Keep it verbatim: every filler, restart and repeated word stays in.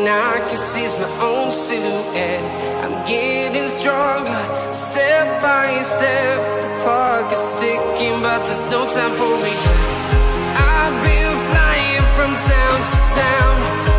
I can see is my own silhouette. I'm getting stronger, step by step. The clock is ticking, but there's no time for regrets. I've been flying from town to town,